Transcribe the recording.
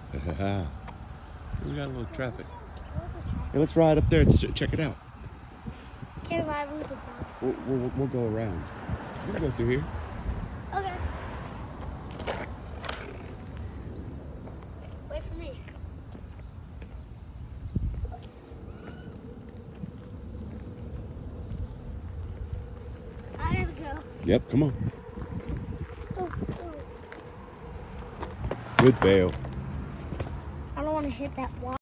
We got a little traffic. Hey, let's ride up there and check it out. Can't ride with the boat. We'll go around. We'll go through here. Okay. Wait for me. I gotta go. Yep, come on. Oh. Good bail. I don't want to hit that wall.